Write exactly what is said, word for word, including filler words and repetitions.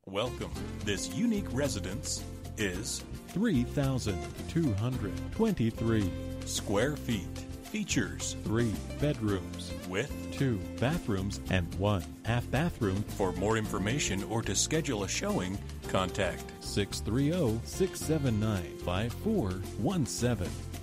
Welcome. This unique residence is three thousand two hundred twenty-three square feet. Features three bedrooms with two bathrooms and one half bathroom. For more information or to schedule a showing, contact six three zero, six seven nine, five four one seven.